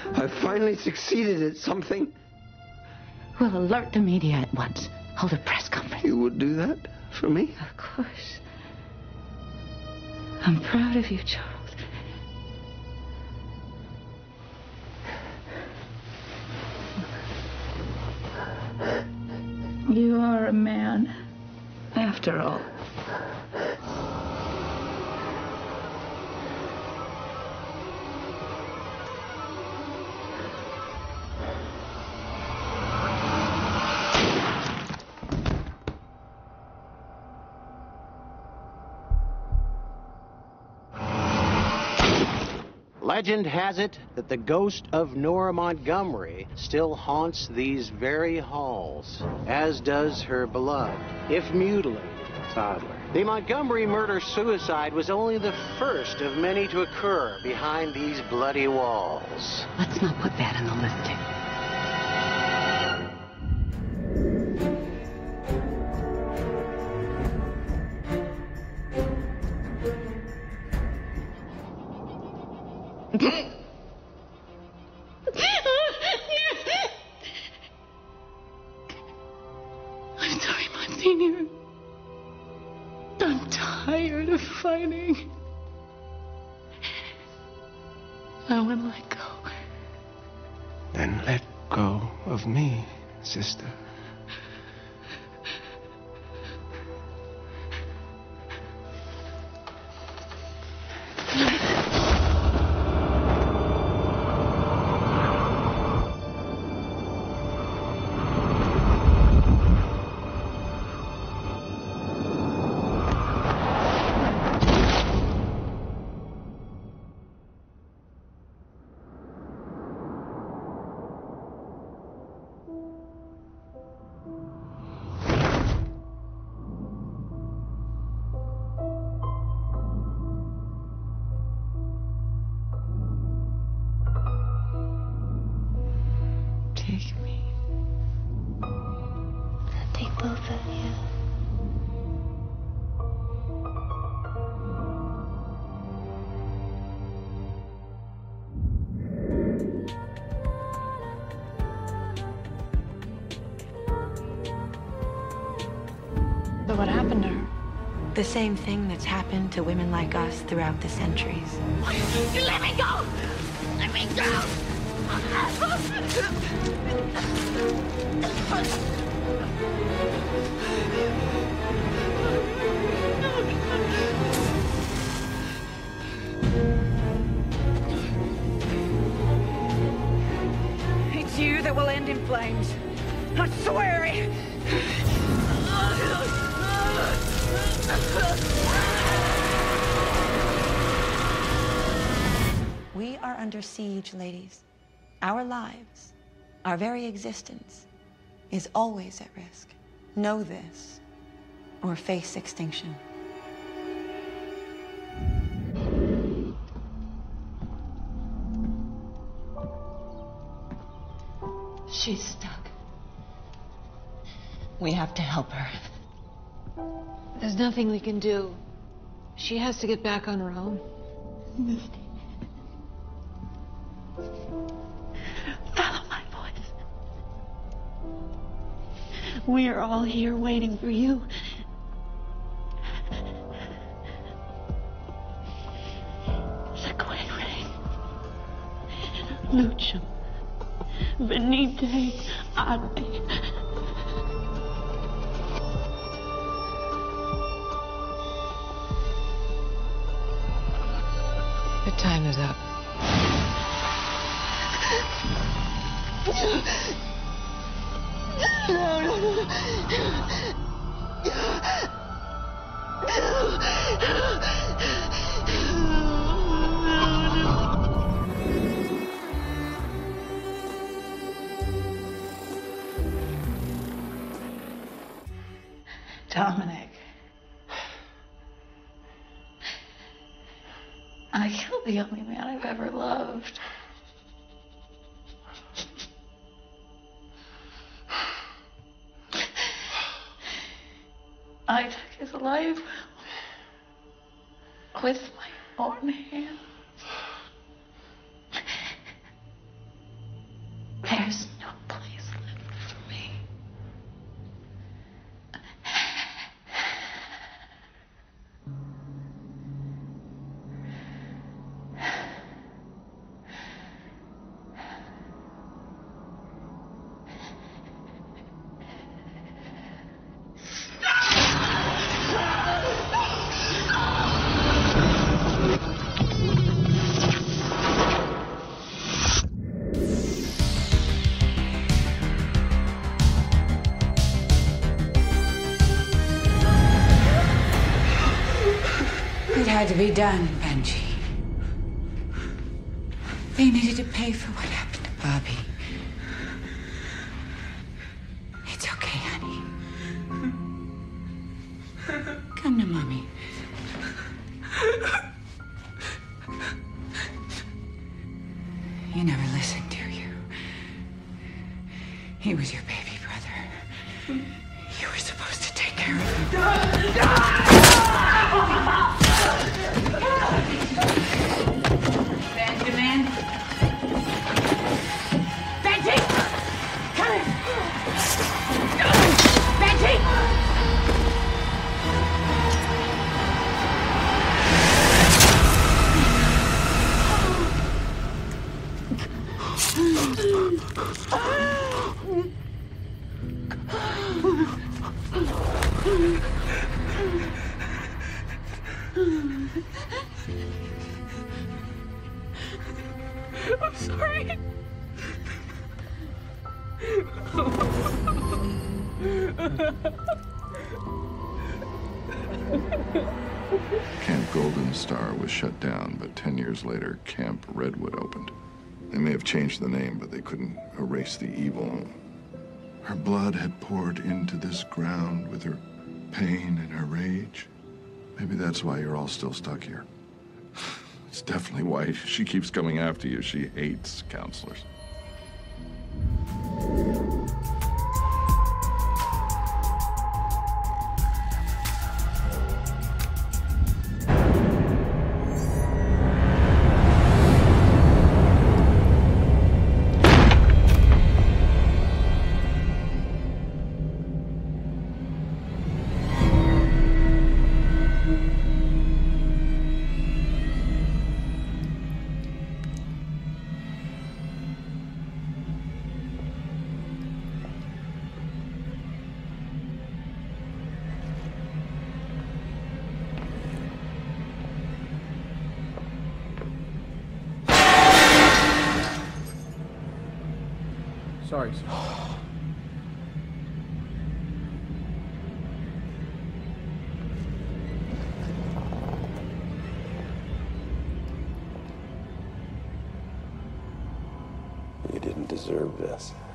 I finally succeeded at something. We'll alert the media at once. Hold a press conference. You would do that for me? Of course. I'm proud of you, Charles. You are a man, after all. Legend has it that the ghost of Nora Montgomery still haunts these very halls, as does her beloved, if mutilated, toddler. The Montgomery murder-suicide was only the first of many to occur behind these bloody walls. Let's not put that in the listing. I'm sorry, Monsignor. I'm tired of fighting. I want to let go. Then let go of me, sister. Take me. I'll take both of you. So what happened to her? The same thing that's happened to women like us throughout the centuries. You let me go! Let me go! It's you that will end in flames. I swear it. We are under siege, ladies. Our lives, our very existence, is always at risk. Know this, or face extinction. She's stuck. We have to help her. There's nothing we can do. She has to get back on her own. Misty. Follow my voice. We are all here waiting for you. Sequere. Lucem. Venite ad me. Your time is up. Dominic. I killed the only man I've ever loved. I took his life with my own hands. had to be done, Benji. They needed to pay for what happened to Bobby. It's okay, honey. Come to Mommy. You never listened, do you? He was your baby brother. You were supposed to take care of him. Benjamin? Benji! Come here! Benji! I'm sorry. Camp Golden Star was shut down, but 10 years later, Camp Redwood opened. They may have changed the name, but they couldn't erase the evil. Her blood had poured into this ground with her pain and her rage. Maybe that's why you're all still stuck here. It's definitely why she keeps coming after you. She hates counselors. Sorry, sir. You didn't deserve this.